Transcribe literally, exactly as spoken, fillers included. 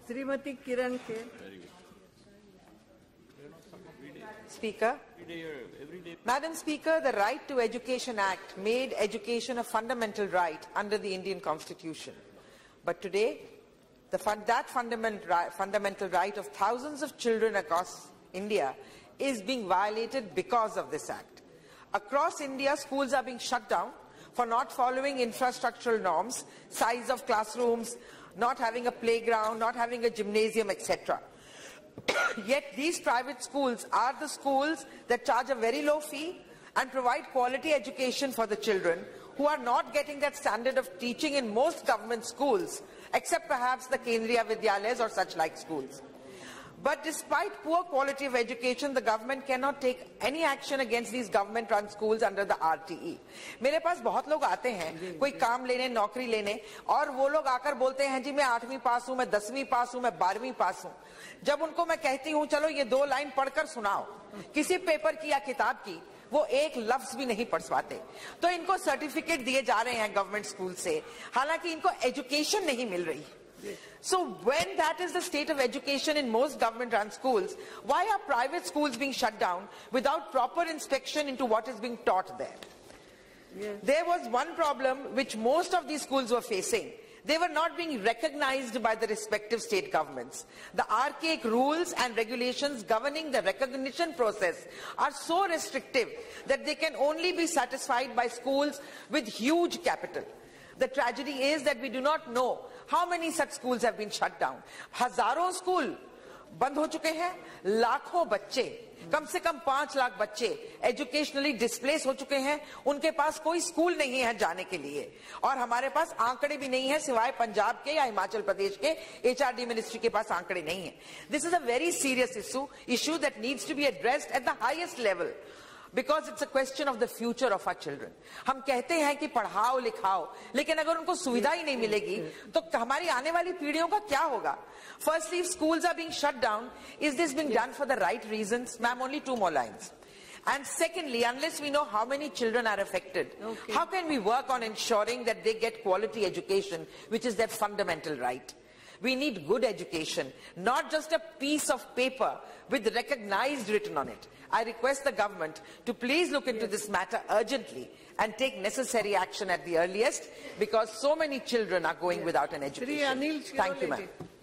Srimati Kiran K. Speaker. Madam Speaker, the Right to Education Act made education a fundamental right under the Indian Constitution. But today, the fun that fundament ri fundamental right of thousands of children across India is being violated because of this act. Across India, schools are being shut down for not following infrastructural norms, size of classrooms, not having a playground, not having a gymnasium, et cetera. Yet these private schools are the schools that charge a very low fee and provide quality education for the children who are not getting that standard of teaching in most government schools, except perhaps the Kendriya Vidyalayas or such like schools. But despite poor quality of education, the government cannot take any action against these government-run schools under the R T E. मेरे पास बहुत लोग आते हैं कोई काम लेने, नौकरी लेने, और वो लोग आकर बोलते हैं जी मैं आठवीं पास हूँ, मैं दसवीं पास हूँ, मैं बारहवीं पास हूँ. जब उनको मैं कहती हूँ चलो ये दो लाइन पढ़कर सुनाओ, किसी पेपर की या किताब की, वो एक लफ्ज भी नहीं पढ़ पाते. तो इनको सर्टिफिकेट दिए जा रहे हैं गवर्नमेंट स्कूल से, हालांकि इनको एजुकेशन नहीं मिल रही. So when that is the state of education in most government-run schools, why are private schools being shut down without proper inspection into what is being taught there? Yes. There was one problem which most of these schools were facing. They were not being recognized by the respective state governments. The archaic rules and regulations governing the recognition process are so restrictive that they can only be satisfied by schools with huge capital. The tragedy is that we do not know how many such schools have been shut down. हजारों school बंद हो चुके हैं, लाखों बच्चे, कम से कम पांच लाख बच्चे एजुकेशनली डिस्प्लेस हो चुके हैं, उनके पास कोई स्कूल नहीं है जाने के लिए, और हमारे पास आंकड़े भी नहीं है सिवाय पंजाब के या हिमाचल प्रदेश के एचआरडी मिनिस्ट्री के पास आंकड़े नहीं है. This is a very serious issue, issue that needs to be addressed at the highest level. Because it's a question of the future of our children. हम कहते हैं कि पढ़ाओ लिखाओ, लेकिन अगर उनको सुविधा ही नहीं मिलेगी तो हमारी आने वाली पीढ़ियों का क्या होगा? Firstly, if schools are being shut down, is this being done for the right reasons? Ma'am, only two more lines. And secondly, unless we know how many children are affected, okay, how can we work on ensuring that they get quality education, which is their fundamental right? We need good education, not just a piece of paper with recognized written on it. I request the government to please look into yes. this matter urgently and take necessary action at the earliest, because so many children are going yes. without an education. Thank you, ma'am.